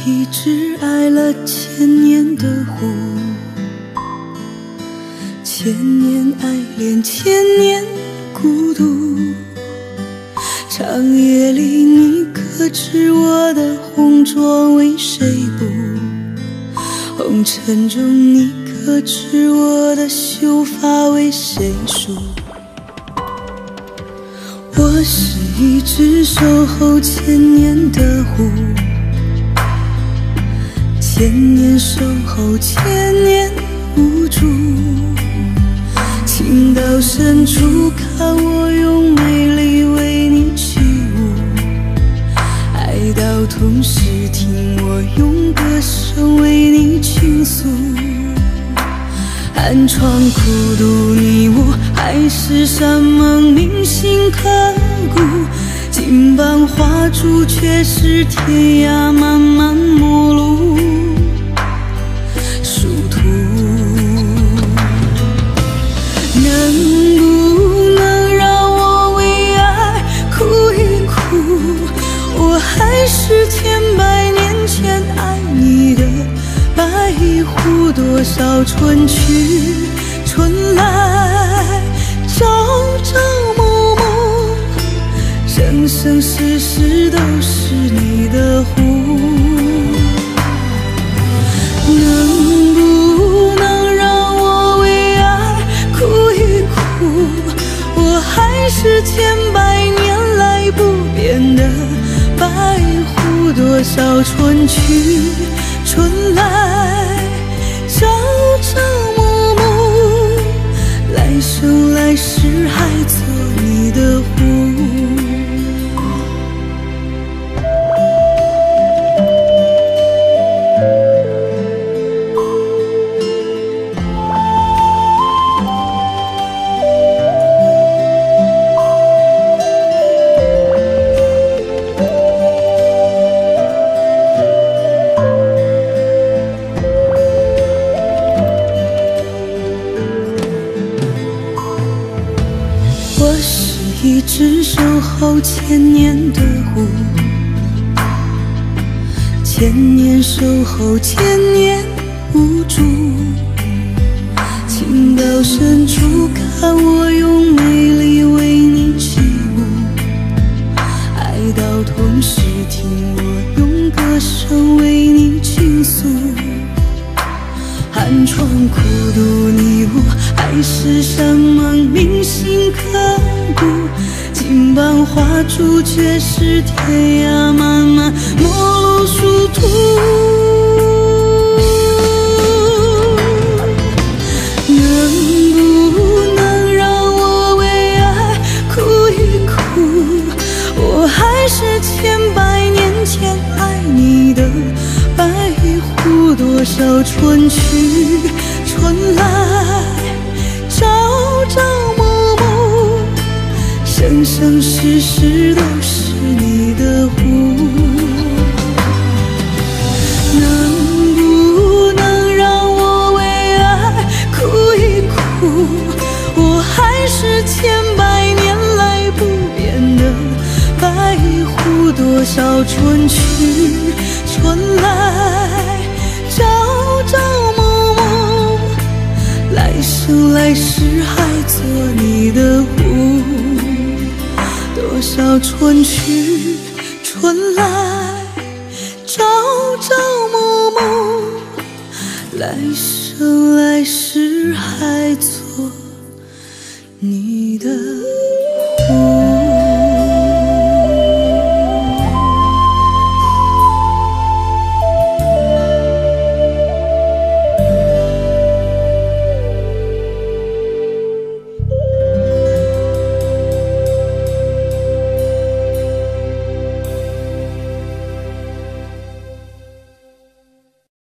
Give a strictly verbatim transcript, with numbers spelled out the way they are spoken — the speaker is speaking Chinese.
一只爱了千年的湖，千年爱恋，千年孤独。长夜里你可知我的红妆为谁补？红尘中你可知我的秀发为谁梳？我是一只守候千年的狐，千年守候，千年无助。情到深处，看我用美丽为你起舞；爱到痛时，听我用歌声为你倾诉。寒窗苦读，你我海誓山盟，铭心刻骨。金榜画柱，却是天涯漫漫陌路。殊途，能不能让我为爱哭一哭？我还是千百年前爱你的白狐，多少春去春来，朝朝暮暮，生生世世都是你的湖。能不能让我为爱哭一哭？我还是千百年来不变的白狐，多少春去春来，朝朝暮暮，来生来世还做你的湖。我是一只守候千年的狐，千年守候，千年无助。情到深处，看我用美丽为你起舞；爱到痛时，听我用歌声为你倾诉。寒窗苦读，你我海誓山盟，铭心刻骨。金榜画柱，却是天涯漫漫陌路殊途。能不能让我为爱哭一哭？我还是千百年前爱你的白狐，多少春去春来，朝朝暮暮，生生世世都是你的湖。能不能让我为爱哭一哭？我还是千百年来不变的白狐，多少春去春来，朝朝暮暮，来生来世还做你的湖。多少春去春来，朝朝暮暮，来生来世还做你的